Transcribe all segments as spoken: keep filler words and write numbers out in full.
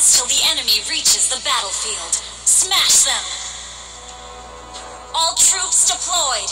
seconds till the enemy reaches the battlefield. Smash them! All troops deployed!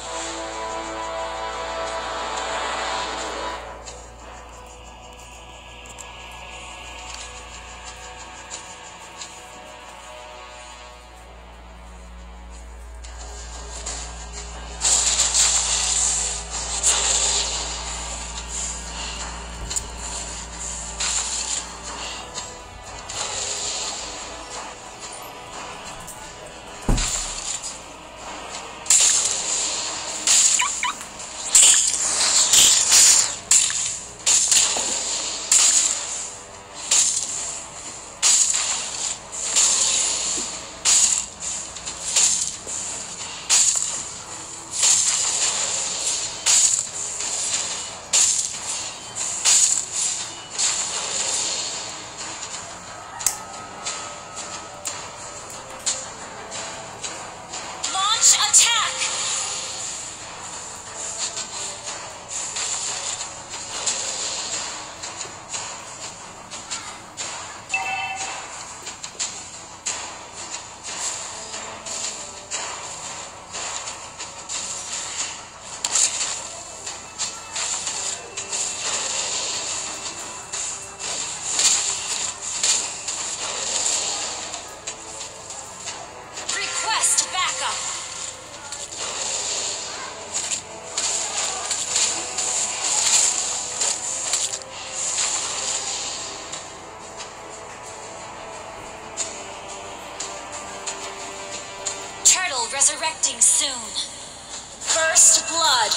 Resurrecting soon. First blood.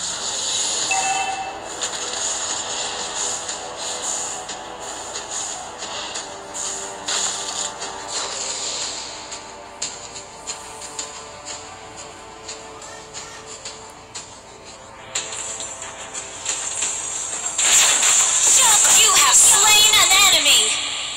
You have slain an enemy.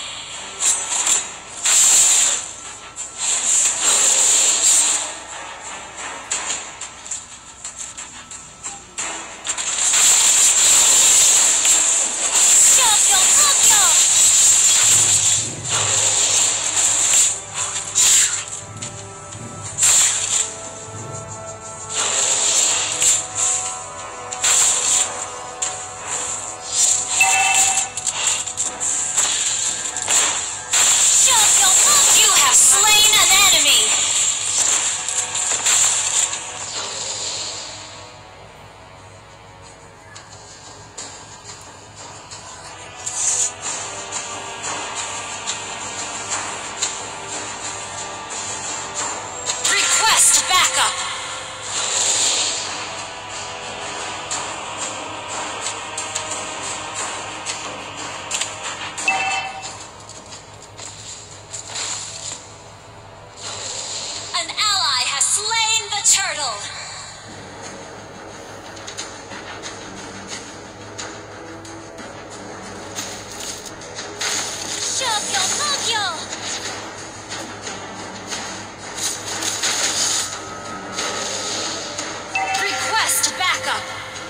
Request backup.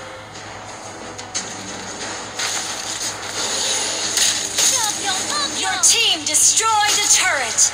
Your team destroyed a turret.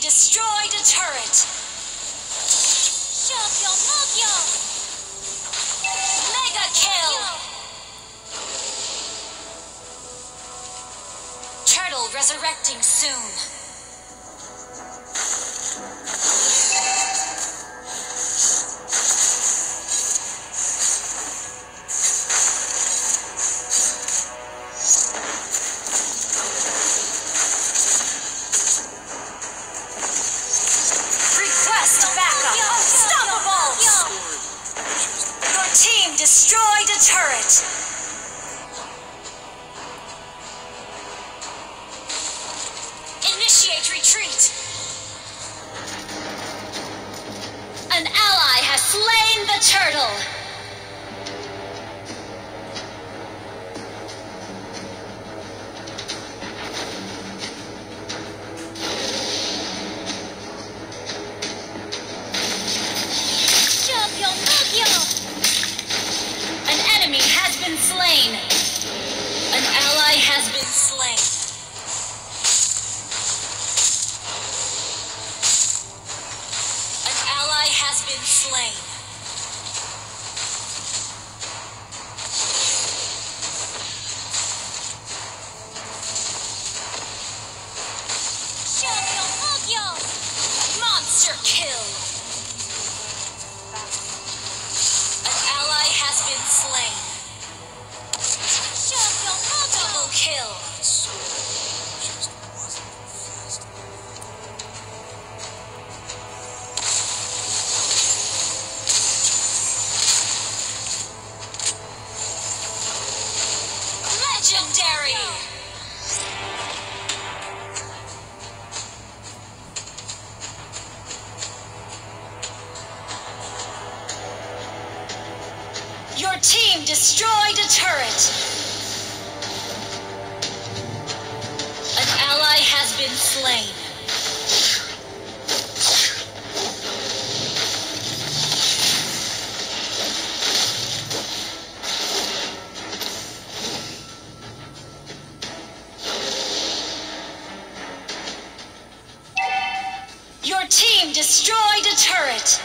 destroyed a turret. Mega kill. Turtle resurrecting soon. Destroyed a turret. Initiate retreat. An ally has slain the turtle. Slain. An ally has been slain. An ally has been slain. Monster kill. An ally has been slain. Double kill. Legendary. Your team destroyed a turret. Ally has been slain. Your team destroyed a turret.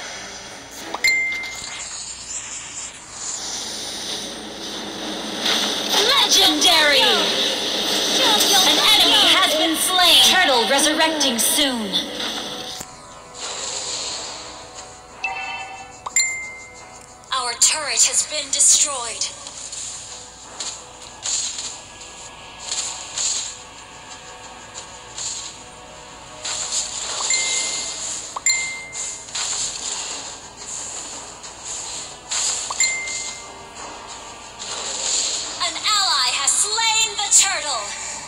Legendary! An enemy has been slain. Turtle resurrecting soon. Our turret has been destroyed. An ally has slain the turtle.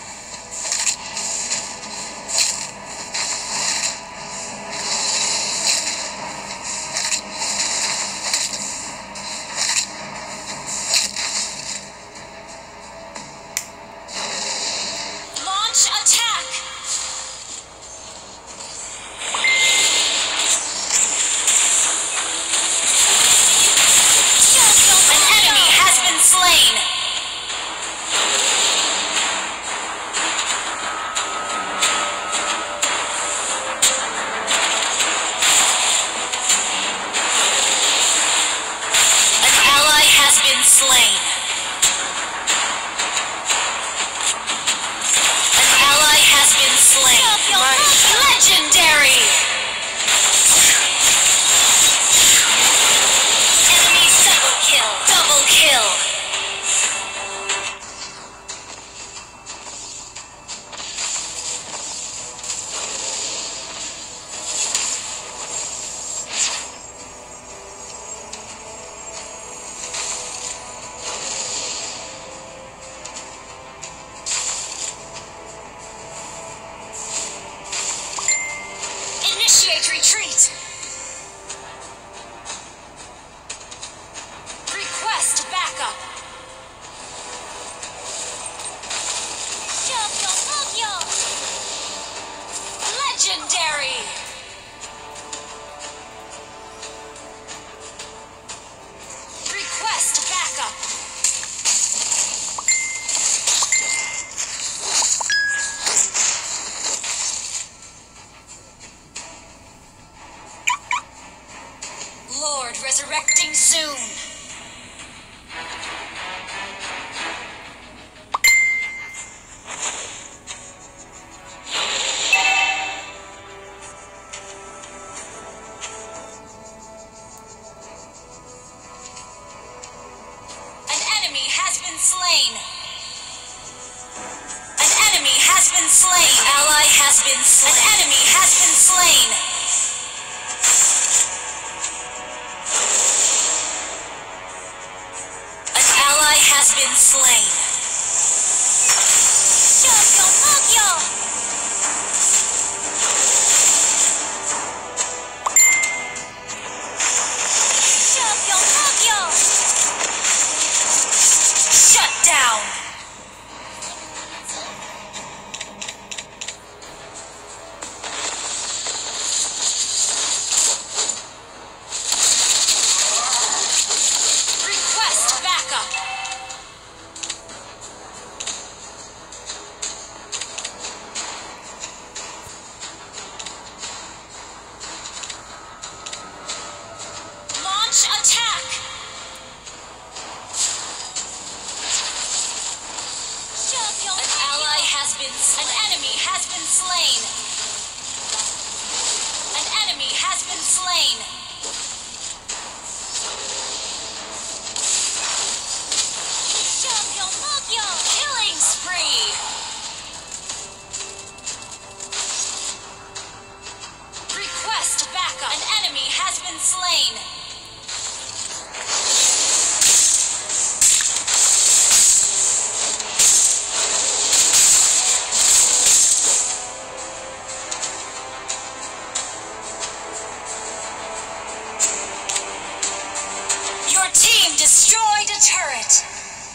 Slain. An ally has been slain. Legendary! Enemy double kill. Double kill. Initiate retreat! Request backup! Legendary! Request backup! soon. Slain. An enemy has been slain. An ally has been slain. An enemy has been slain. An ally has been slain. Shogyo Mogyo! Shogyo Mogyo! Shut down! Request backup! Launch attack! An ally has been slain. An enemy has been slain. An enemy has been slain. Killing spree. Request backup. An enemy has been slain. Your team destroyed a turret.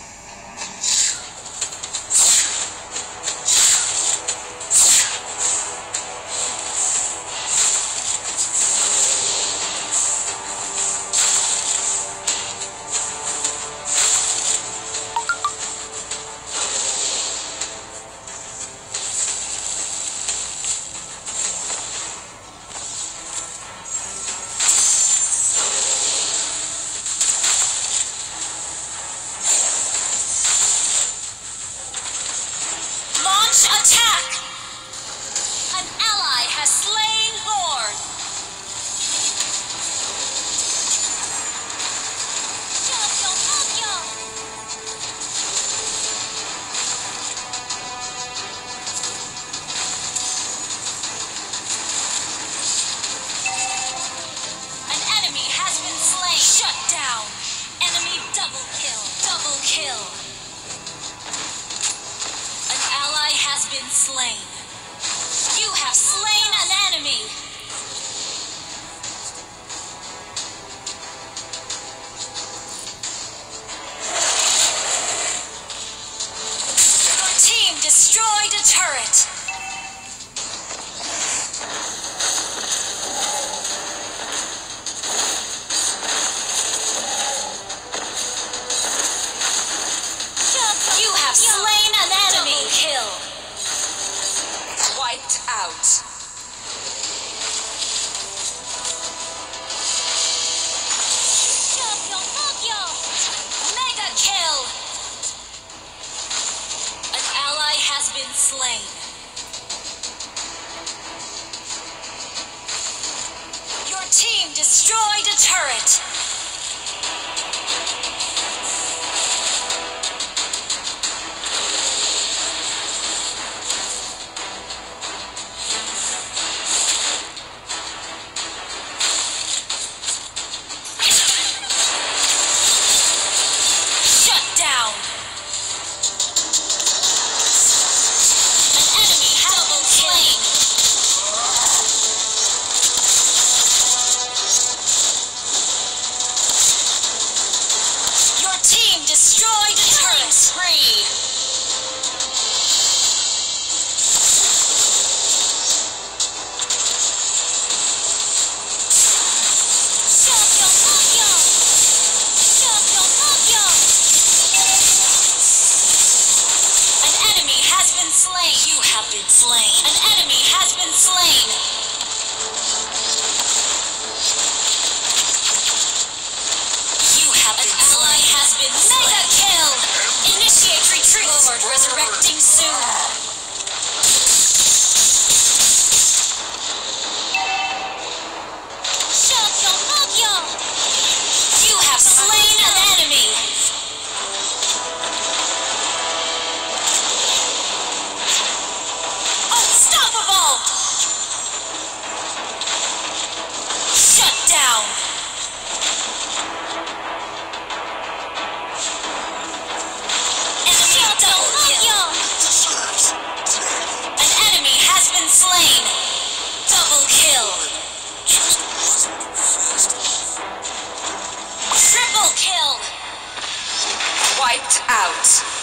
Attack! An ally has slain Lord. An enemy has been slain. Shut down. Enemy double kill. Double kill. Has been slain. You have slain an enemy. Your team destroyed a turret. You have slain an enemy. Double kill. Wiped out. Mega kill. An ally has been slain. Your team destroyed a turret. out.